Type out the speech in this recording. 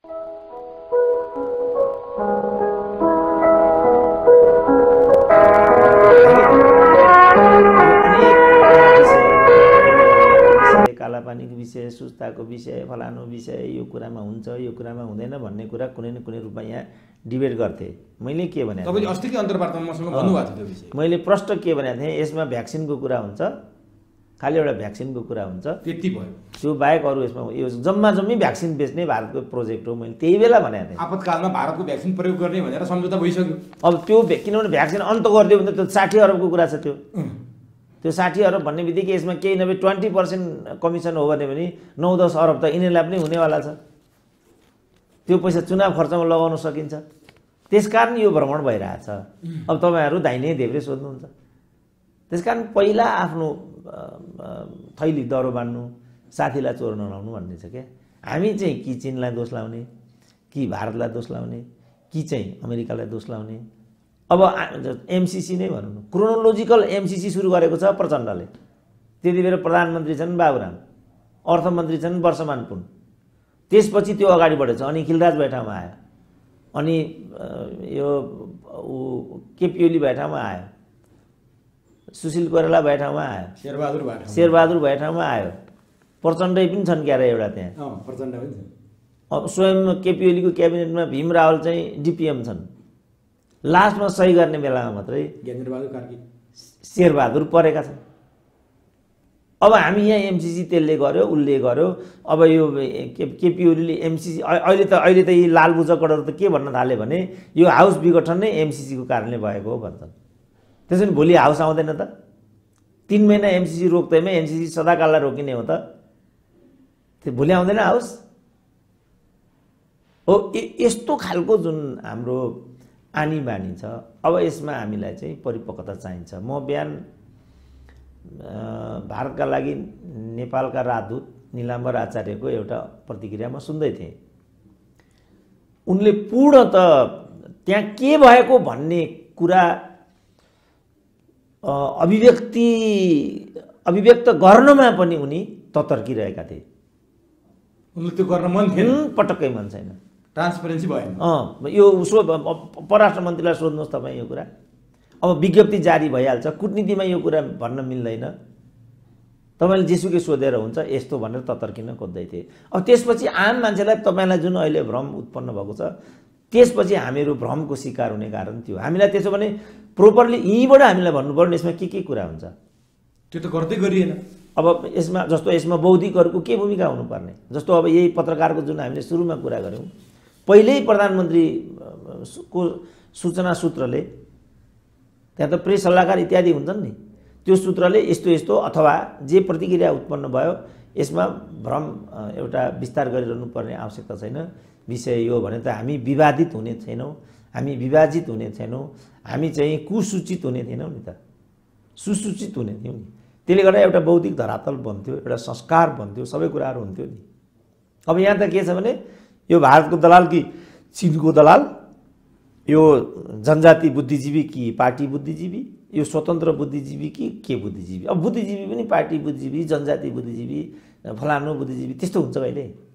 कालापानीको विषय, सुस्ताको विषय, फलानु विषय, यो कुरामा हुन्छ, यो कुरामा हुँदैन भन्ने कुरा कुनै न कुनै रूपमा यहाँ डिबेट गर्थे। मैले के भने तपाईले अस्तिकै अन्तर्वार्तामा मसँग भन्नुभएको थियो त्यो विषय। मैले प्रश्न के भनेको थिएँ, यसमा भ्याक्सिनको कुरा हुन्छ, खालि एउटा भ्याक्सिनको कुरा हुन्छ, त्यति भयो। त्यो बाहेक अरू यसमा यो जम्मा जम्मी भ्याक्सिन बेच्ने भारतको प्रोजेक्ट हो। मैले त्यही बेला भनेको थिएँ आपतकालमा भारतको भ्याक्सिन प्रयोग गर्ने भनेर सम्झौता भइसक्यो। अब त्यो किनभने भ्याक्सिन अन्त गरिदियो भने त 60 अरबको कुरा छ। त्यो 60 अरब भन्ने बित्तिकै यसमा केही नभए 20% कमिसन हो भने 9-10 अरब त यिनीहरूलाई पनि हुनेवाला छ। त्यो पैसा चुनाव खर्चमा लगाउन सकिन्छ। त्यसकारण यो भ्रमण भइरहेछ। अब तपाईँहरू दाहिने देब्रे सोध्नुहुन्छ। त्यसकारण पहिला आफ्नो थैली दरो बान्नु, साथीलाई चोर नलाउनु भन्ने छ क्या। हामी चाहिँ कि चीनलाई दोष लाउने, कि भारतलाई दोष लाउने, कि चाहिँ अमेरिकालाई दोष लाउने। अब एमसीसी नै भनौँ न, क्रोनोलोजिकल एमसीसी सुरु गरेको छ प्रचण्डले। त्यति बेला प्रधानमन्त्री छन् बाबुराम, अर्थमन्त्री छन् वर्षमान पुन। त्यसपछि त्यो अगाडि बढेछ। अनि खिलराज बैठामा आयो, अनि यो केपी ओली बैठामा आयो, सुशील कोइराला बैठामा आयो, शेरबहादुर बैठामा आयो, प्रचण्डै पनि छन् क्यारे एउटा त्यहाँ। प्रचण्ड पनि छन्। अब स्वयं केपी ओलीको क्याबिनेटमा भीम रावल चाहिँ डिपिएम छन्। लास्टमा सही गर्ने बेलामा मात्रै ज्ञानेन्द्रबहादुर कार्की, शेरबहादुर परेका छन्। अब हामी यहाँ एमसीसी त्यसले गर्यो, उसले गर्यो। अब यो केपी ओलीले एमसीसी अहिले त यी लालबुचकडहरू त के भन्न थाले भने यो हाउस विघटन नै एमसीसीको कारणले भएको हो भन्छन्। त्यसो भने भोलि हाउस आउँदैन त? 3 महिना एमसीसी रोक्दैमा एमसीसी सदाकाललाई रोकिने हो त? त्यो भोलि आउँदैन हाउस हो। यस्तो खालको जुन हाम्रो आनी बानी छ, अब यसमा हामीलाई चाहिँ परिपक्वता चाहिन्छ। म बिहान भारतका लागि नेपालका राजदूत निलाम्बर आचार्यको एउटा प्रतिक्रिया म सुन्दै थिएँ। उनले पूर्णत त्यहाँ के भएको भन्ने कुरा अभिव्यक्त गर्नमा पनि उनी ततर्किरहेका थिए। उनले त्यो गर्न मन थिएन, पटक्कै मन छैन। ट्रान्सपेरेन्सी भएन। यो परराष्ट्र मन्त्रीलाई सोध्नुहोस् तपाईँ यो कुरा। अब विज्ञप्ति जारी भइहाल्छ, कूटनीतिमा यो कुरा भन्न मिल्दैन। तपाईँले जेसुकै सोधेर हुन्छ यस्तो भनेर ततर्किन खोज्दै थिए। अब त्यसपछि आम मान्छेलाई तपाईँलाई जुन अहिले भ्रम उत्पन्न भएको छ, त्यसपछि हामीहरू भ्रमको शिकार हुने कारण थियो। हामीलाई त्यसो भने प्रोपरली यहीँबाट हामीलाई भन्नु पर्ने यसमा के कुरा हुन्छ। त्यो त गर्दै गरिएन। अब यसमा बौद्धिकहरूको के भूमिका हुनुपर्ने? जस्तो अब यही पत्रकारको जुन हामीले सुरुमा कुरा गऱ्यौँ, पहिल्यै प्रधानमन्त्रीको सूचना सूत्रले, त्यहाँ त प्रेस सल्लाहकार इत्यादि हुन्छन् नि, त्यो सूत्रले यस्तो यस्तो अथवा जे प्रतिक्रिया उत्पन्न भयो यसमा भ्रम एउटा विस्तार गरिरहनु पर्ने आवश्यकता छैन। विषय यो भने त हामी विवादित हुने छैनौँ, हामी विभाजित हुने छैनौँ, हामी चाहिँ कुसूचित हुने थिएनौँ नि त, सुसूचित हुने थियौँ नि। त्यसले गर्दा एउटा बौद्धिक धरातल बन्थ्यो, एउटा संस्कार बन्थ्यो, सबै कुराहरू हुन्थ्यो नि। अब यहाँ त के छ भने यो भारतको दलाल कि चीनको दलाल, यो जनजाति बुद्धिजीवी कि पार्टी बुद्धिजीवी, यो स्वतन्त्र बुद्धिजीवी कि के बुद्धिजीवी? अब बुद्धिजीवी पनि पार्टी बुद्धिजीवी, जनजाति बुद्धिजीवी, फलानु बुद्धिजीवी त्यस्तो हुन्छ कहिले?